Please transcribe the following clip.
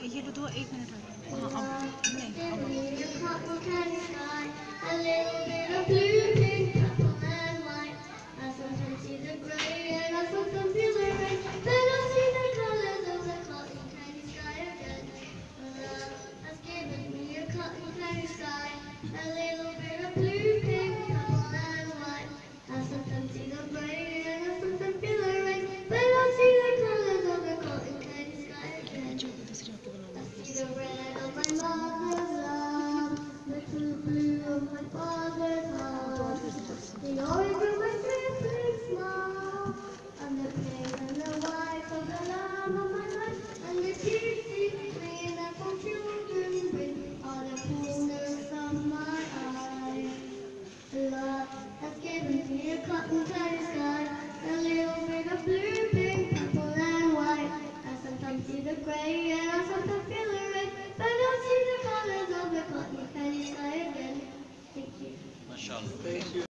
ये लो तो 1 मिनट लगा। हाँ अब नहीं अब Cotton candy sky, a little bit of blue, pink, purple and white. I sometimes see the gray and I sometimes feel the red. Then I see the colors of the cotton candy sky again. Love has given me a cotton candy sky, a little bit of blue, pink, purple and white. I sometimes see the gray and I sometimes feel the red. Then I see the colors of the cotton candy sky again. जो दूसरी आपके I banana see the red of my mother's love, the true blue of my father's heart, the orange of my siblings' smile, and the pink and the white of the love of my life, and the tears green that from children bring are the coolness of my eyes. Love has given me a cotton candy sky, a little bit of blue, pink, purple and white. I sometimes see the gray and I sometimes feel the red, but I see the colors of the cotton candy sky again. Thank you. MashaAllah.